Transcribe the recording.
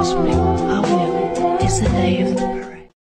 this week. However, it's the day of the parade.